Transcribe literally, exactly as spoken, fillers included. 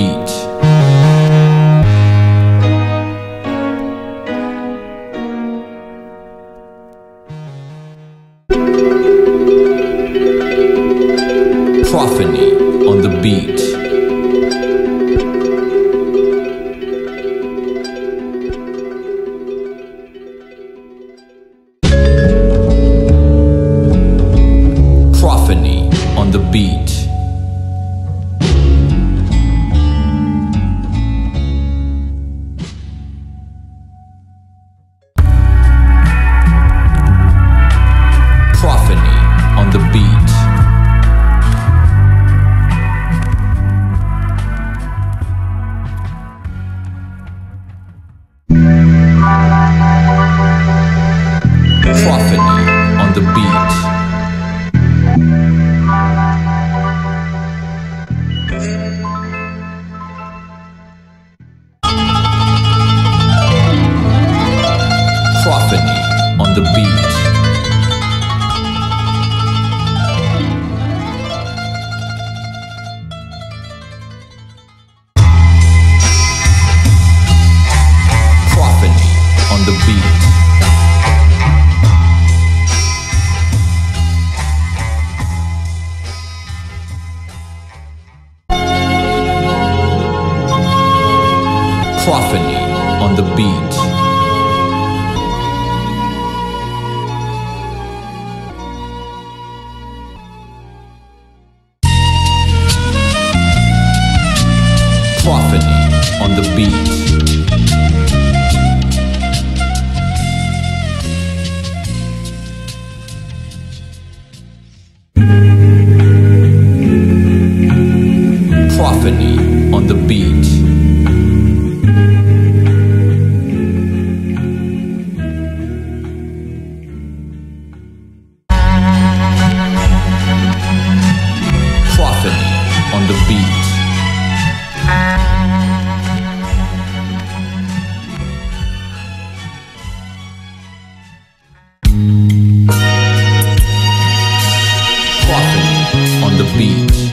beat. Prophany on the beat. Prophany on the beat. Prophany on the beat. Prophany on the beat. Prophany on the beat. Prophany on the beat. Prophany on the beat. Prophany on the beat. Prophany on the beat. Prophany on the beat. Prophany on the beat.